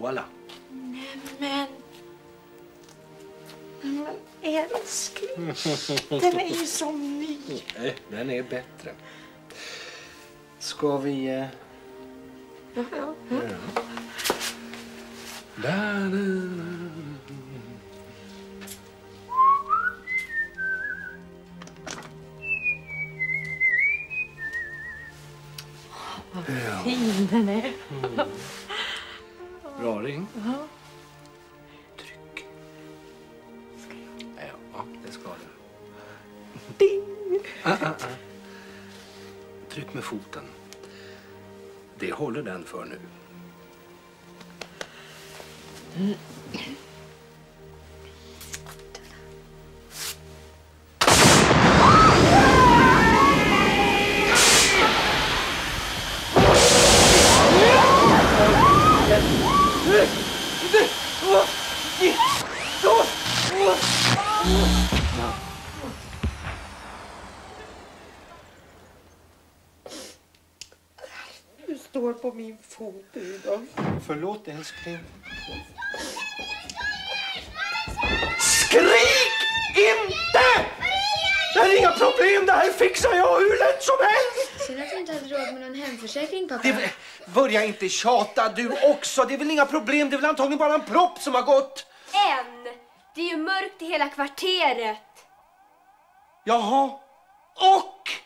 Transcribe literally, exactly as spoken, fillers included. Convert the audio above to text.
Voilà. Nämen. Men älskling, den är ju som ny. Nej, den är bättre. Ska vi... Eh... Ja, ja. ja. ja. Da, da, da. Vad fin den är. Mm. Bra ring. Ja. Tryck. Ska jag? Ja, det ska det. Ding! Ah, ah, ah. Tryck med foten. Det håller den för nu. Mm. Du står på min fot, Rudolf. Förlåt, älskling. Skrik inte! Det är inga problem, det här fixar jag hur lätt som helst! Synd att du inte hade råd med någon hemförsäkring, pappa. Det, börja inte tjata du också, det är väl inga problem, det är väl antagligen bara en propp som har gått. En! Det är ju mörkt i hela kvarteret. Jaha, och